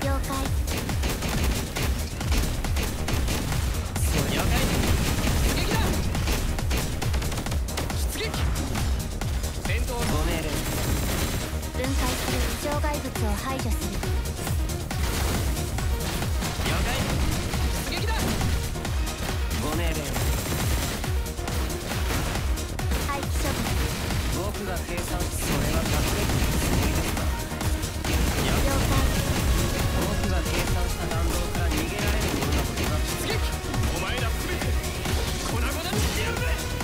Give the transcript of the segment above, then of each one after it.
了解。 了解。出撃だ。出撃。戦闘ご命令。 分解する障害物を排除する。 了解。出撃だ。ご命令。 廃棄処分。 僕が計算し、それは隠れているつもりですか。 了解。 僕が計算した弾道から逃げられるものだと決まって出撃。お前ら全て粉々にしてやるぜ。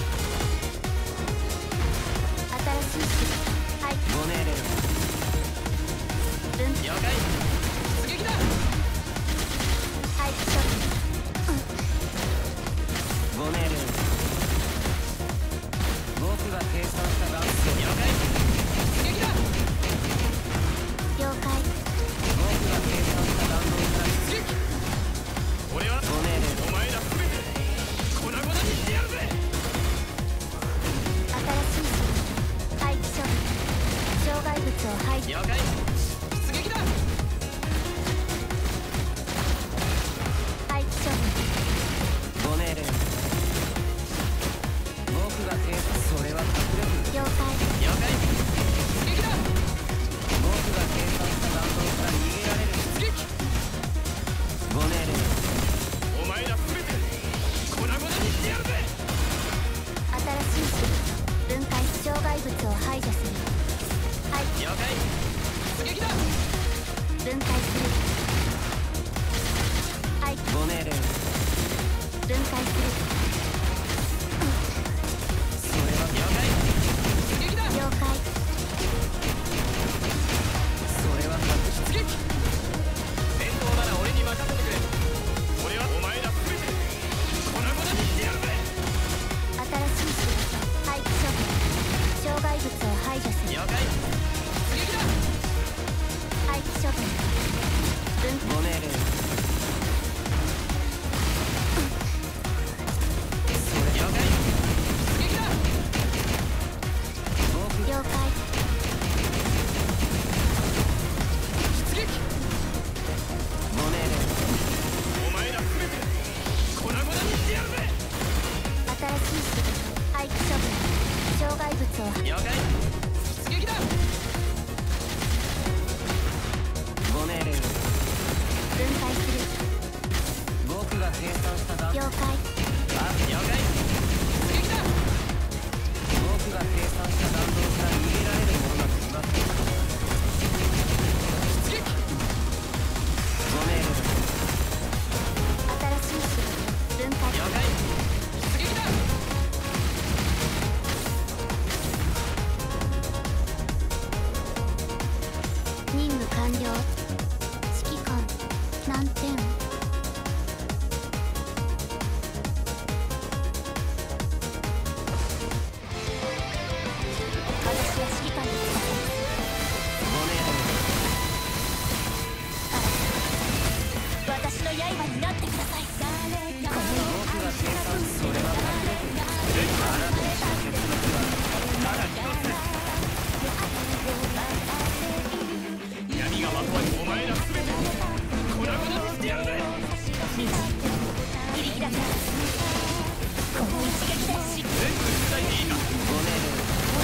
新しい種廃棄。 ご命令。 分了解。出撃だ。 廃棄処分。 ご命令。僕が計算した弾道。了解。出撃だ。 了解。 僕が計算した弾道から出撃。俺はご命令。お前ら全て粉々にしてやるぜ。 新しい種廃棄処分。障害物を排除。 了解。出撃だ。 廃棄処分。 ご命令。僕が計算、それは迫力。 了解。 了解。出撃だ。僕が計算した弾道から逃げられる。出撃。ご命令。お前ら全て粉々にしてやるぜ。 新しい種分解障害物を排除する。廃棄。 了解。出撃だ。 分解する。廃棄。 ご命令。 分解する。 それは了解。出撃だ。 了解。 それは出撃。戦闘なら俺に任せてくれ。俺はお前ら全て粉々にしてやるぜ。 新しい種廃棄処分。障害物を排除する。 了解。出撃だ。 廃棄処分。分ご命令。それ了解。出撃だ。僕了解。 出撃。ご命令。お前ら全て粉々にしてやるぜ。 新しい種廃棄処分。障害物を了解。出撃だ。ご命令。 分解する。 僕が計算した弾道。 了解。 了解。出撃だ。僕が計算した弾道から逃げられるものだと決まっている。出撃。ご命令。 新しい種分解。 了解。出撃だ。 任務完了。指揮官何点。私は指揮官でございます。 ご命私の刃になってください。 令。僕が計算し、それは隠れている。あなたのした結末はただ一つ。闇がまとわり、お前ら全て粉々にしてやるぜ。 切り開きます。この一撃で全部伝えていいか。ご命令。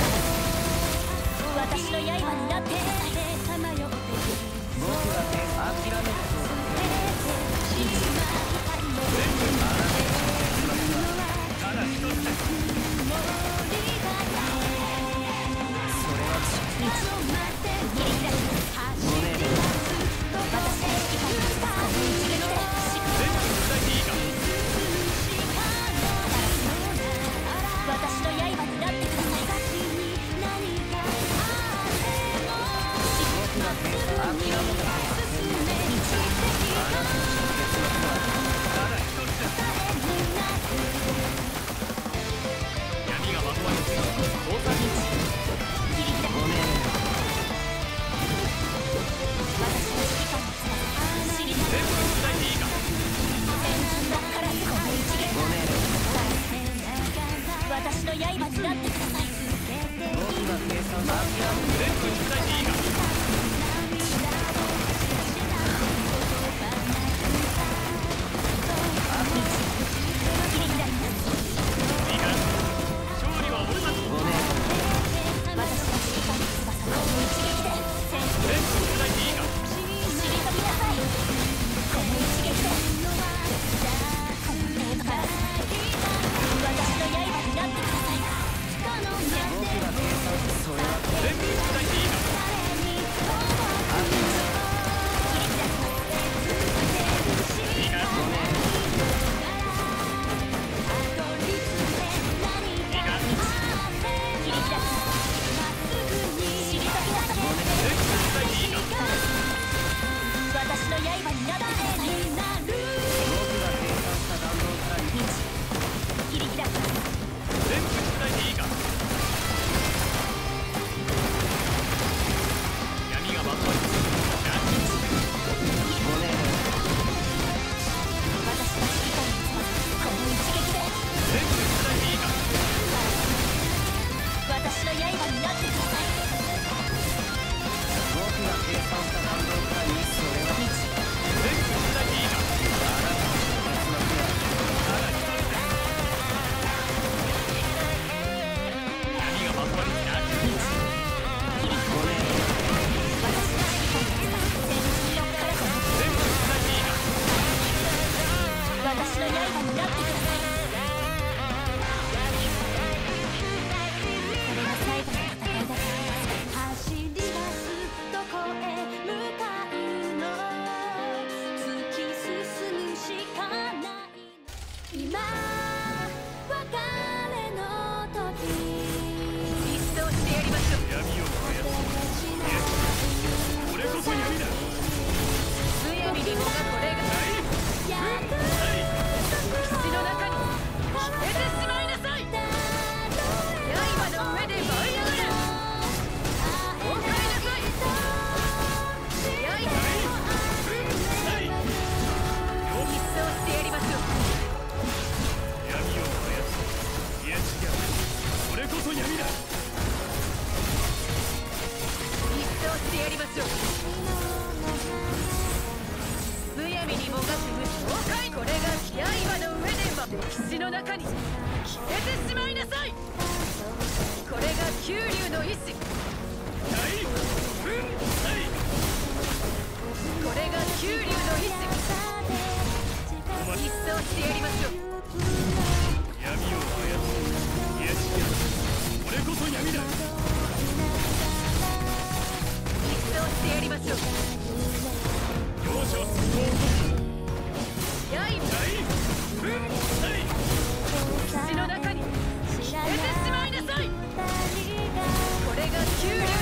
私の刃になってください。 僕が諦めると全部あなたの結末はただ一つです。それは切り開きます。 ご命令。 私の指揮官です。この一撃で全部伝えていいか。 私の刃になってください。 僕が諦めたとは全部ってください。 僕が計算した弾道からにそれは全部つなぎいいな。あなたの結末はただ一つです。何がまとまりきた。ごめん。 私の知りたいやつが全身をから全部つなぎいいな。 私の刃になってください。これが最後の戦いだと走り出すどこへ向かうの突き進むしかないの今別れの時一掃してやりましょう。 闇を燃やす。いや、これこそ闇だ。 むやみにもがこれが口の中に出てしまいなさい。刃の上で舞い上がれ。お帰りなさい。一掃してやりましょう。 闇を燃やす。いや違う。これこそ闇だ。 一掃してやりましょう。むやみにもがく無紹介。これが刃の上で歴史の中に消えてしまいなさい。これが九龍の意志。これが九龍の意志。一掃してやりましょう。 闇を燃やす。いや違う。これこそ闇だ。 一掃してやりましょう。 容赦はする。 口の中に消えてしまいなさい。これが九龍